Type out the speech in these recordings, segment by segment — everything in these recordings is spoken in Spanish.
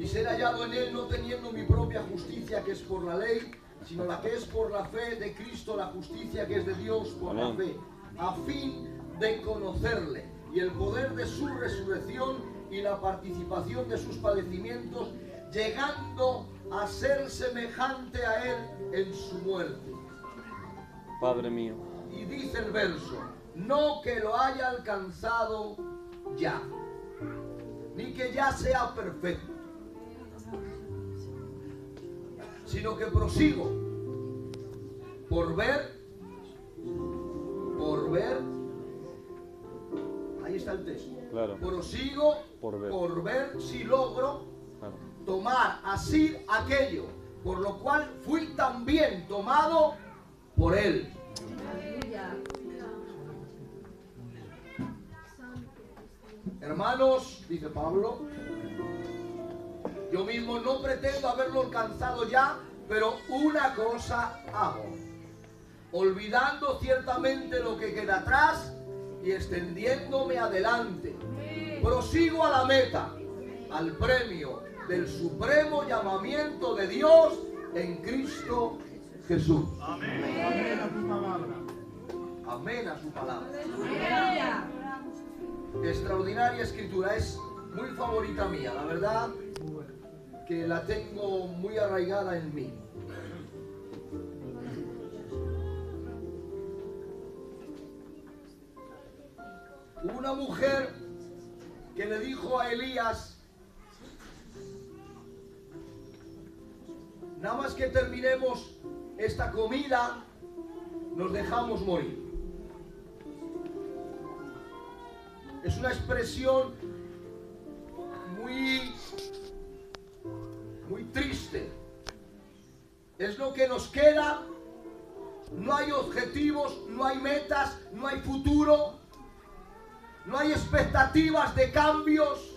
y ser hallado en él, no teniendo mi propia justicia que es por la ley, sino la que es por la fe de Cristo, la justicia que es de Dios por la fe, a fin de conocerle y el poder de su resurrección y la participación de sus padecimientos, llegando a ser semejante a él en su muerte. Padre mío. Y dice el verso, no que lo haya alcanzado ya, ni que ya sea perfecto, sino que prosigo por ver, ahí está el texto, claro. Prosigo por ver si logro tomar así aquello, por lo cual fui también tomado por él. Hermanos, dice Pablo, yo mismo no pretendo haberlo alcanzado ya, pero una cosa hago, olvidando ciertamente lo que queda atrás y extendiéndome adelante, prosigo a la meta, al premio del supremo llamamiento de Dios en Cristo Jesús. Amén. Amén a tu palabra. Amén a su palabra. Extraordinaria escritura, es muy favorita mía, la verdad que la tengo muy arraigada en mí. Una mujer que le dijo a Elías, nada más que terminemos esta comida, nos dejamos morir. Es una expresión muy triste. Es lo que nos queda. No hay objetivos, no hay metas, no hay futuro, no hay expectativas de cambios.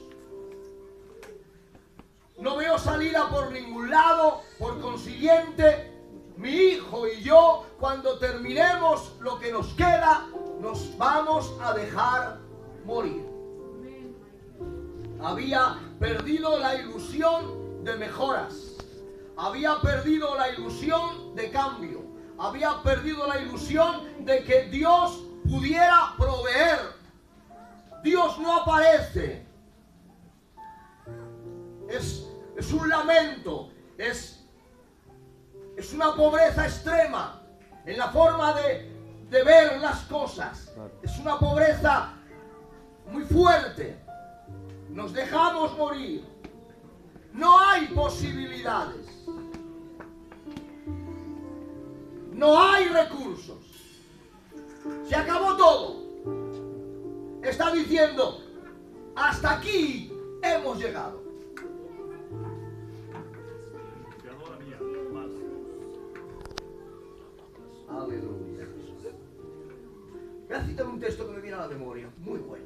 No veo salida por ningún lado. Por consiguiente, mi hijo y yo, cuando terminemos lo que nos queda, nos vamos a dejar morir. Había perdido la ilusión de mejoras, había perdido la ilusión de cambio, había perdido la ilusión de que Dios pudiera proveer. Dios no aparece. Es un lamento, es una pobreza extrema en la forma de ver las cosas. Es una pobreza muy fuerte. Nos dejamos morir. No hay posibilidades. No hay recursos. Se acabó todo. Está diciendo, hasta aquí hemos llegado. Aleluya. Voy a citar un texto que me viene a la memoria, muy bueno.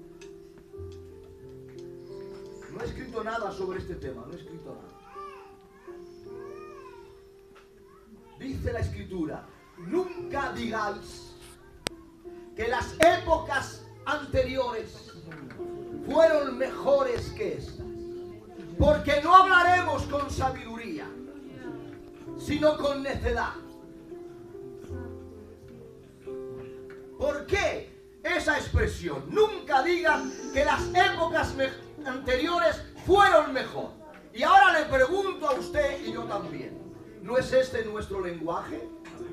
No he escrito nada sobre este tema, no he escrito nada. Dice la Escritura, nunca digáis que las épocas anteriores fueron mejores que estas, porque no hablaremos con sabiduría, sino con necedad. ¿Por qué esa expresión? Nunca digan que las épocas anteriores fueron mejor. Y ahora le pregunto a usted y yo también, ¿no es este nuestro lenguaje?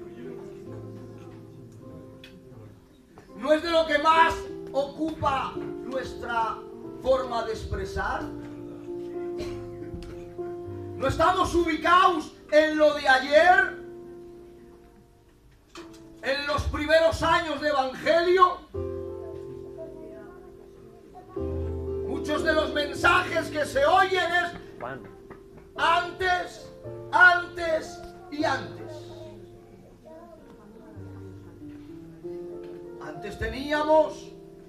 ¿No es de lo que más ocupa nuestra forma de expresar? ¿No estamos ubicados en lo de ayer? ¿En los primeros años de Evangelio? Muchos de los mensajes que se oyen es antes, antes y antes. Antes teníamos,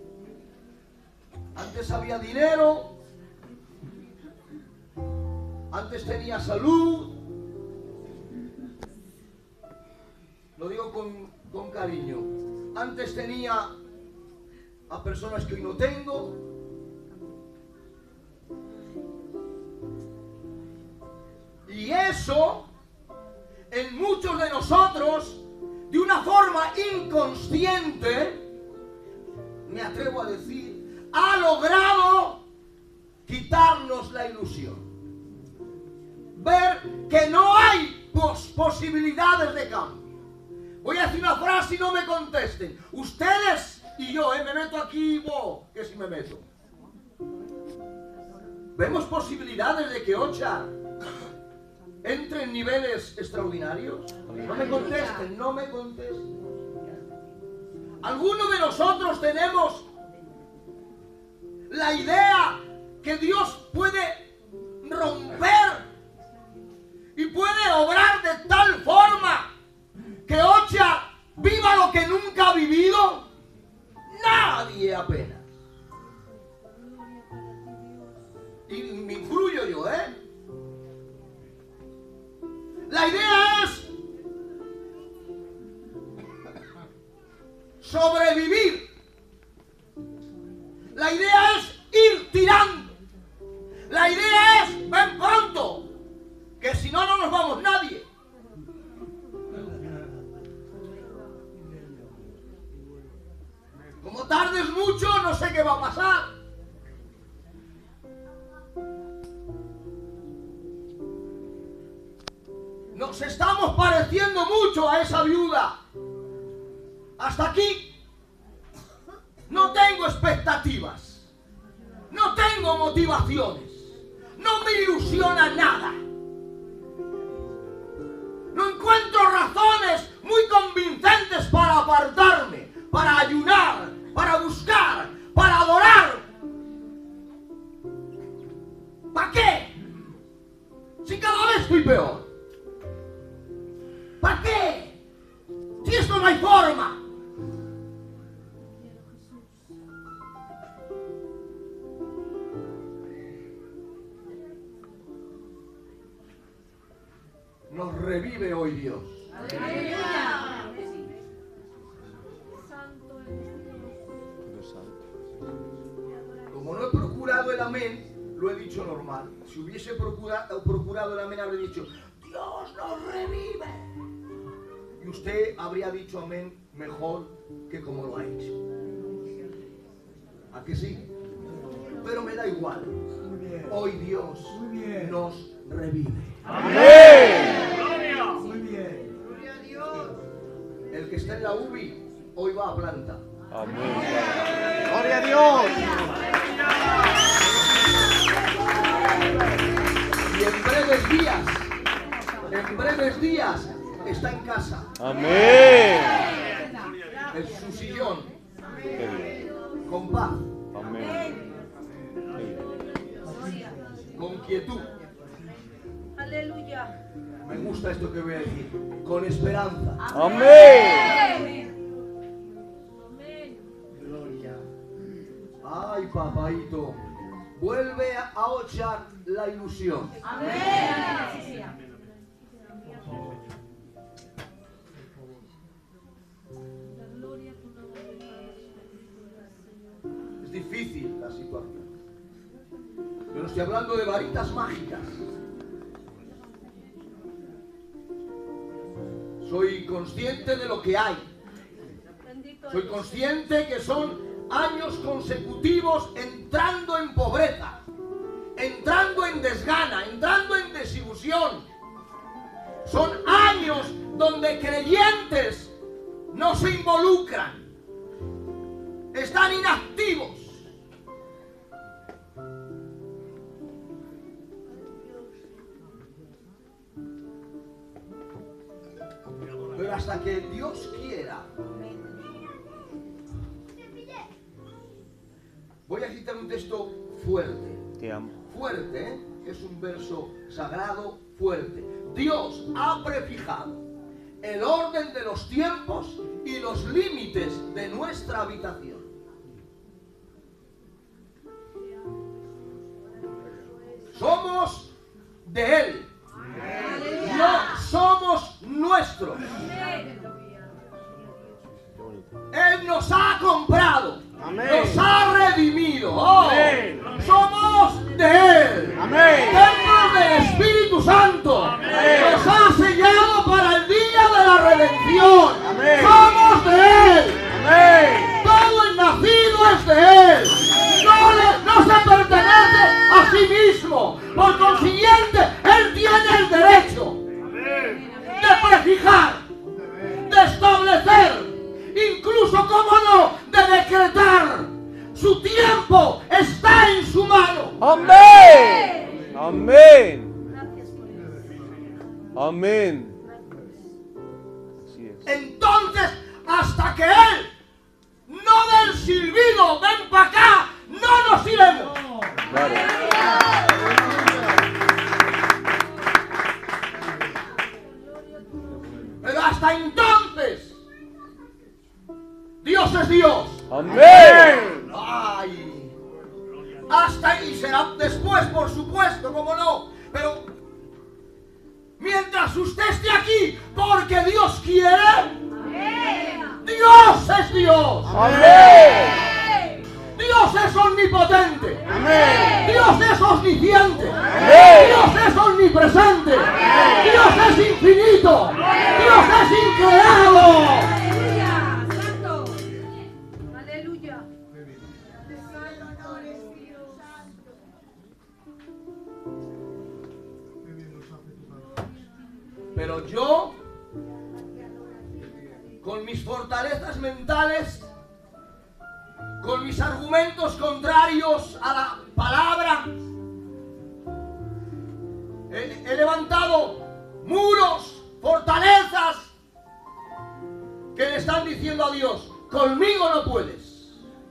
antes había dinero, antes tenía salud. Lo digo con cariño. Antes tenía a personas que hoy no tengo. eso, en muchos de nosotros, de una forma inconsciente, me atrevo a decir, ha logrado quitarnos la ilusión. Ver que no hay posibilidades de cambio. Voy a decir una frase y no me contesten. Ustedes y yo, me meto aquí, que si me meto. ¿Vemos posibilidades de que Ocha entre en niveles extraordinarios? No me contesten, no me contesten. Algunos de nosotros tenemos la idea que Dios puede romper y puede obrar de tal forma que Ocha viva lo que nunca ha vivido. Nadie apenas. Y me incluyo yo, La idea es sobrevivir. La idea es ir tirando. La idea es ven pronto, que si no, no nos vamos nadie. Como tardes mucho, no sé qué va a pasar. Nos estamos pareciendo mucho a esa viuda. Hasta aquí no tengo expectativas, no tengo motivaciones, no me ilusiona nada. No encuentro razones muy convincentes para apartarme, para ayunar, para buscar, para adorar. ¿Para qué? Si cada vez estoy peor. ¿Para qué? Si esto no hay forma. Nos revive hoy Dios. ¡Aleluya! Como no he procurado el amén, lo he dicho normal. Si hubiese procurado el amén, habría dicho, Dios nos revive. Y usted habría dicho amén mejor que como lo ha hecho. ¿A que sí? Pero me da igual. Hoy Dios nos revive. ¡Amén! ¡Gloria! Muy bien. ¡Gloria a Dios! El que está en la UBI, hoy va a planta. Amén. ¡Gloria a Dios! Y en breves días, está en casa. Amén. En su sillón. Qué bien. Con paz. Amén. Con quietud. ¡Aleluya! Me gusta esto que voy a decir. Con esperanza. Amén. Gloria. Ay, papaito. Vuelve a Ocha la ilusión. Es difícil la situación. Yo no estoy hablando de varitas mágicas. Soy consciente de lo que hay. Soy consciente que son años consecutivos entrando en pobreza, entrando en desgana, entrando en desilusión. Son años donde creyentes no se involucran, están inactivos. Pero hasta que Dios quiera. Voy a citar un texto fuerte. Te amo. Fuerte, ¿eh? Es un verso sagrado fuerte. Dios ha prefijado el orden de los tiempos y los límites de nuestra habitación. Somos de Él. No somos nuestros. Él nos ha comprado. Amén. Nos ha redimido. Oh, Amén. somos de Él. Amén. Templos del Espíritu Santo. Amén. Amén. Amén. Gracias por eso. Amén. Así es. Entonces, hasta que Él no dé el silbido, ven para acá, no nos iremos. Claro. Pero hasta entonces, Dios es Dios. Amén. Ay, hasta ahí será después, por supuesto, cómo no. Pero mientras usted esté aquí, porque Dios quiere, Dios es Dios. Amén. Dios es omnipotente. Amén. Dios es omnisciente. Amén. Dios es omnipresente. Dios es infinito. Dios es increado. Aleluya. Santo. Aleluya. Pero yo, con mis fortalezas mentales, con mis argumentos contrarios a la palabra, he levantado muros, fortalezas, que le están diciendo a Dios, conmigo no puedes.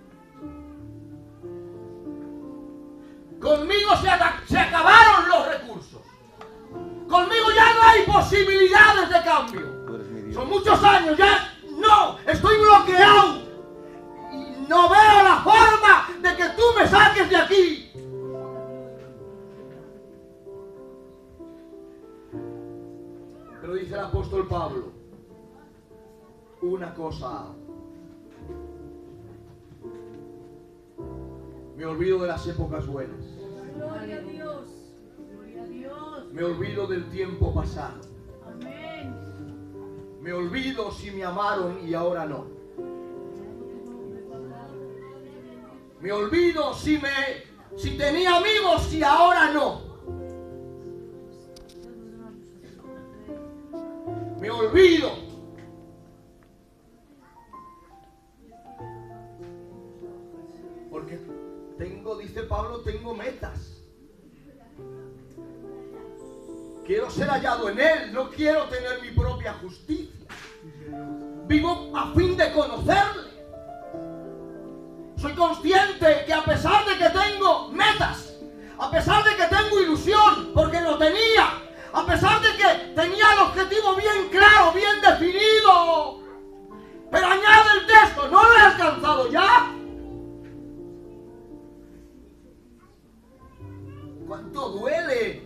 Conmigo se acabaron los recursos. Conmigo ya no hay posibilidades de cambio. Tú eres mi Dios. Son muchos años, ya no, estoy bloqueado. Y no veo la forma de que tú me saques de aquí. Pero dice el apóstol Pablo, una cosa, me olvido de las épocas buenas. Gloria a Dios. Gloria a Dios. Me olvido del tiempo pasado. Amén. Me olvido si me amaron y ahora no. Me olvido si tenía amigos y ahora no. Me olvido. Porque dice Pablo, tengo metas. Quiero ser hallado en Él, no quiero tener mi propia justicia. Vivo a fin de conocerle. Soy consciente que a pesar de que tengo metas, a pesar de que tengo ilusión, porque lo tenía, a pesar de que tenía el objetivo bien claro, bien definido, pero añade el texto, no lo he alcanzado ya. ¿Cuánto duele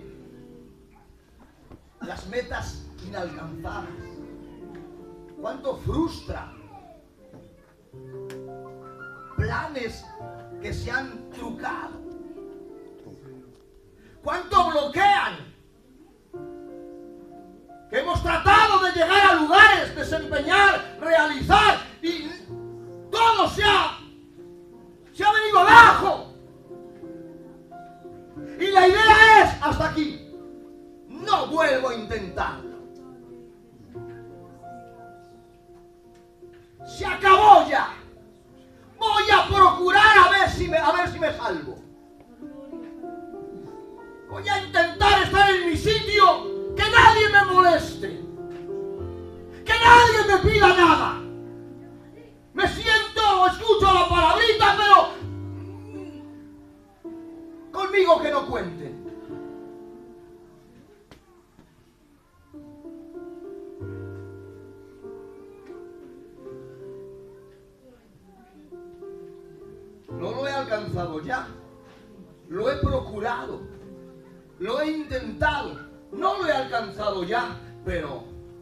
las metas inalcanzadas? ¿Cuánto frustra planes que se han trucado? ¿Cuánto bloquean? Que hemos tratado de llegar a lugares, desempeñar, realizar y todo se ha venido abajo. Y la idea es, hasta aquí, no vuelvo a intentarlo. Se acabó ya. Voy a procurar a ver si me salvo. Voy a intentar estar en mi sitio, que nadie me moleste, que nadie me pida nada. Me siento, escucho la palabrita, pero conmigo que no cuenten. No lo he alcanzado ya. Lo he procurado. Lo he intentado. No lo he alcanzado ya. Pero.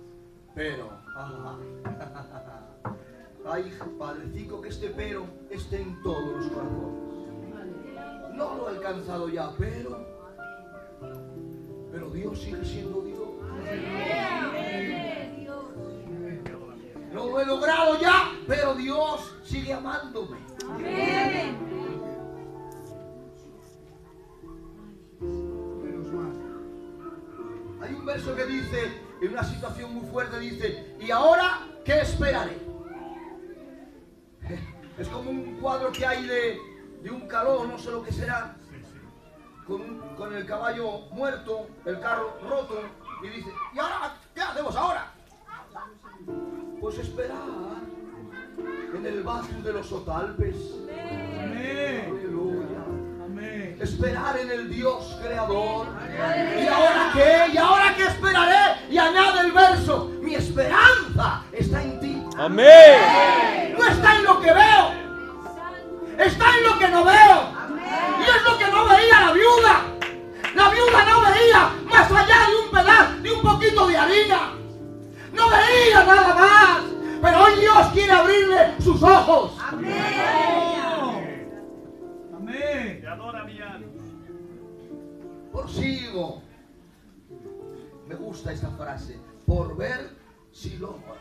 Ay, Padrecico, que este pero esté en todos los corazones. No lo he alcanzado ya, pero Dios sigue siendo Dios. No lo he logrado ya, pero Dios sigue amándome. Hay un verso que dice, en una situación muy fuerte, dice, ¿y ahora qué esperaré? Es como un cuadro que hay de un calor, no sé lo que será. con el caballo muerto, el carro roto, y dice, ¿y ahora qué hacemos ahora? Pues esperar en el valle de los Otalpes. Amén. Aleluya. Amén. Esperar en el Dios creador. ¿Y ahora qué? ¿Y ahora qué esperaré? Y añade el verso, mi esperanza está en ti. Amén. No está en lo que veo, está en lo que no veo. Y es lo que no veía la viuda. La viuda no veía más allá de un pedazo, de un poquito de harina. No veía nada más. Pero hoy Dios quiere abrirle sus ojos. Amén. Amén. Te adora mi alma. Prosigo. Me gusta esta frase. Por ver si logro.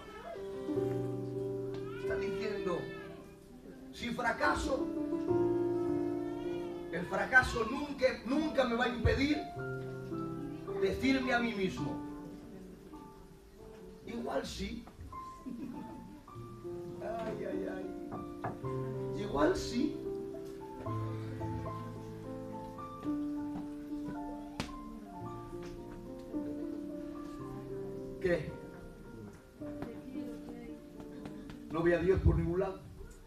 Está diciendo, si fracaso, el fracaso nunca me va a impedir decirme a mí mismo, igual sí. Ay, ay, ay. Igual sí. ¿Qué? ¿No ve a Dios por ningún lado?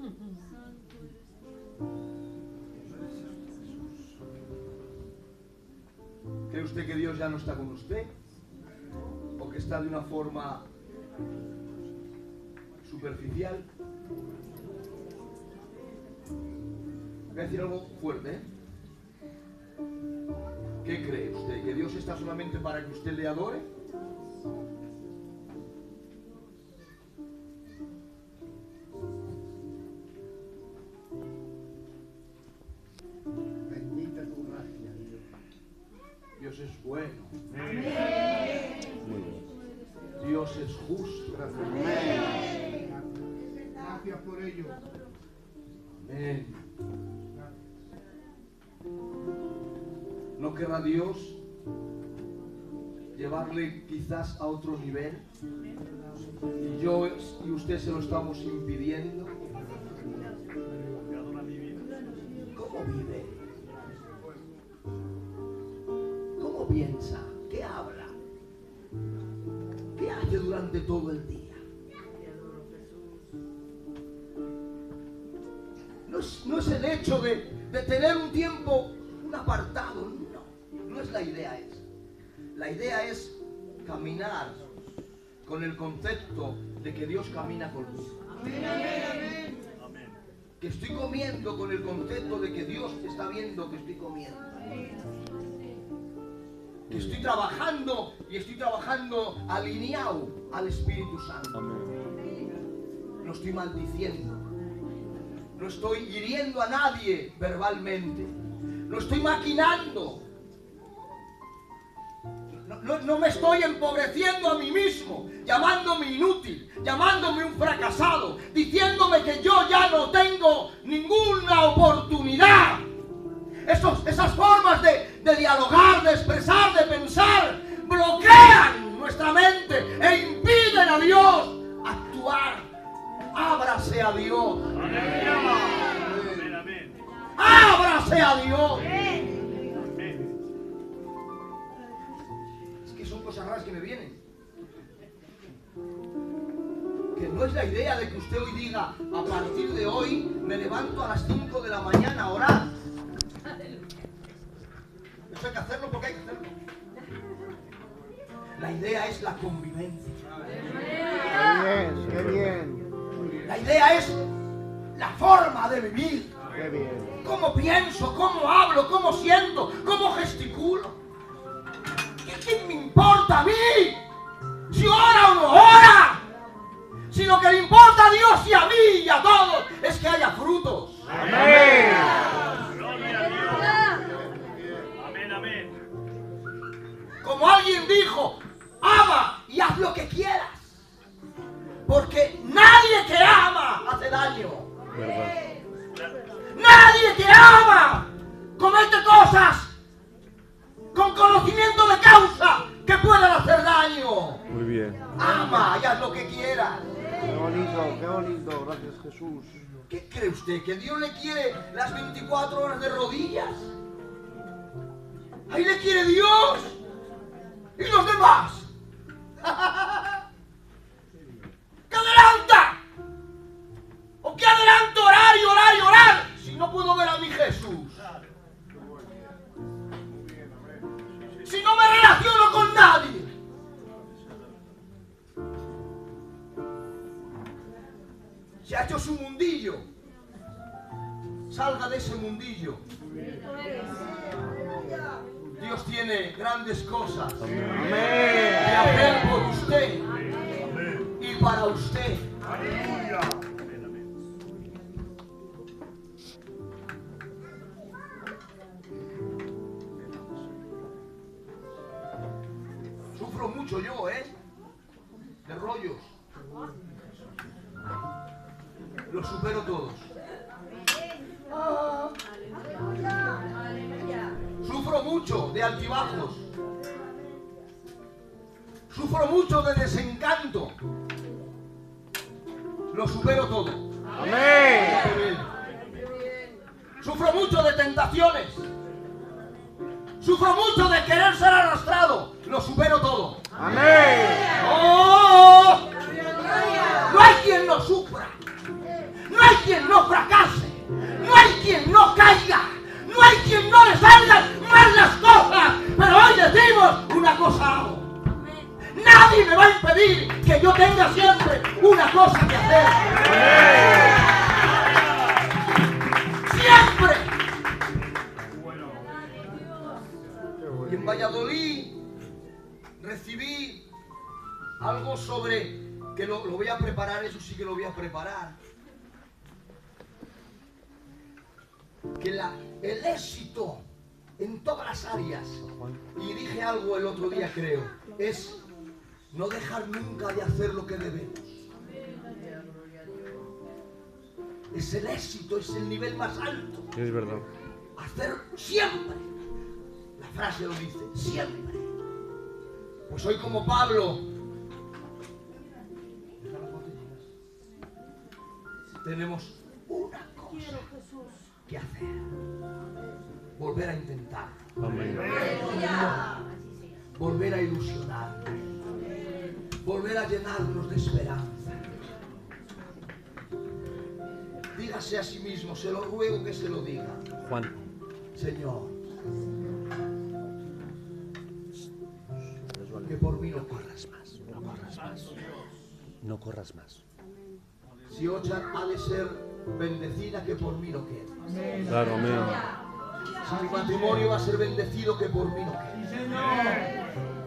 ¿Cree usted que Dios ya no está con usted? ¿O que está de una forma superficial? Voy a decir algo fuerte, ¿eh? ¿Qué cree usted? ¿Que Dios está solamente para que usted le adore? Bendita tu gracia, Dios. Dios es bueno. Muy bien. Dios es justo. Gracias por ello. Amén. ¿No querrá Dios llevarle quizás a otro nivel? Y yo y usted se lo estamos impidiendo. Te adora mi vida. ¿Cómo vive? ¿Cómo piensa? ¿Qué habla? ¿Qué hace durante todo el día? No es el hecho de tener un tiempo, un apartado, no es la idea esa. La idea es caminar con el concepto de que Dios camina conmigo. Amén. Que estoy comiendo con el concepto de que Dios está viendo que estoy comiendo. Que estoy trabajando y estoy trabajando alineado al Espíritu Santo. Amén. No estoy maldiciendo. No estoy hiriendo a nadie verbalmente. No estoy maquinando. No me estoy empobreciendo a mí mismo, llamándome inútil, llamándome un fracasado, diciéndome que yo ya no tengo ninguna oportunidad. Esas formas de dialogar, de expresar, de pensar, bloquean nuestra mente e impiden a Dios actuar. Ábrase a Dios. Amén. Amén. Ábrase a Dios. Amén. Es que son cosas raras que me vienen. Que no es la idea de que usted hoy diga, a partir de hoy me levanto a las 5 de la mañana a orar. Eso hay que hacerlo porque hay que hacerlo. La idea es la convivencia. Qué bien, qué bien. La idea es la forma de vivir. Qué bien. Cómo pienso, cómo hablo, cómo siento, cómo gesticulo. ¿Qué me importa a mí? Si ora o no ora. Si lo que le importa a Dios y a mí y a todos es que haya frutos. Amén. Gloria a Dios. Amén, amén. Como alguien dijo, ama y haz lo que quieras. Porque nadie que ama hace daño. Nadie que ama comete cosas con conocimiento de causa que puedan hacer daño. Muy bien. Ama y haz lo que quieras. Qué bonito, gracias Jesús. ¿Qué cree usted? ¿Que Dios le quiere las 24 horas de rodillas? Ahí le quiere Dios. ¿Y los demás? ¿Qué adelanta? ¿O qué adelanta orar y orar y orar si no puedo ver a mi Jesús? Si no me relaciono con nadie. Se ha hecho su mundillo. Salga de ese mundillo. Dios tiene grandes cosas que hacer por usted y para usted. Aleluya. Sufro mucho yo, de rollos. Los supero todos. Sufro mucho de altibajos. Sufro mucho de desencanto. Lo supero todo. Amén. Sufro mucho de tentaciones. Sufro mucho de querer ser arrastrado. Lo supero todo. Amén. ¡Oh! No hay quien no sufra. No hay quien no fracase. No hay quien no caiga. No hay quien no le salgan mal las cosas. Pero hoy decimos una cosa hago. Nadie me va a impedir que yo tenga siempre una cosa que hacer. Siempre. Y en Valladolid recibí algo sobre que lo voy a preparar, eso sí que lo voy a preparar. Que el éxito en todas las áreas, y dije algo el otro día creo, es no dejar nunca de hacer lo que debemos. Es el éxito, es el nivel más alto. Es verdad. Hacer siempre. La frase lo dice, siempre. Pues hoy como Pablo, tenemos una cosa que hacer. Volver a intentar. Amén. Volver a ilusionarnos. Volver a llenarnos de esperanza. Dígase a sí mismo, se lo ruego que se lo diga. Juan. Señor, que por mí no corras más. No corras más. No corras más. Si Ocha ha de ser bendecida, que por mí no quede. Claro, amén. Si mi matrimonio va a ser bendecido, que por mí no quede. Sí, Señor.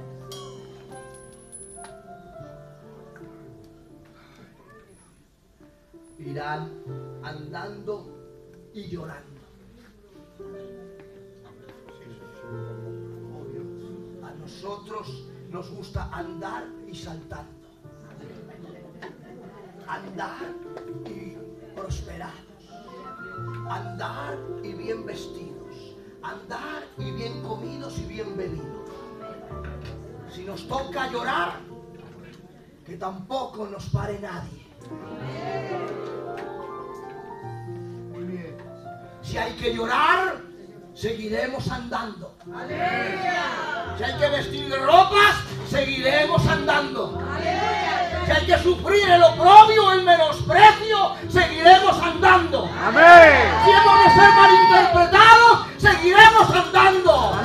Irán andando y llorando. A nosotros nos gusta andar y saltando. Andar y prosperados. Andar y bien vestidos. Andar y bien comidos y bien bebidos. Si nos toca llorar, que tampoco nos pare nadie. Si hay que llorar, seguiremos andando. Si hay que vestir ropas, seguiremos andando. Si hay que sufrir el oprobio, el menosprecio, seguiremos andando. Amén. Si hemos de ser malinterpretados, seguiremos andando.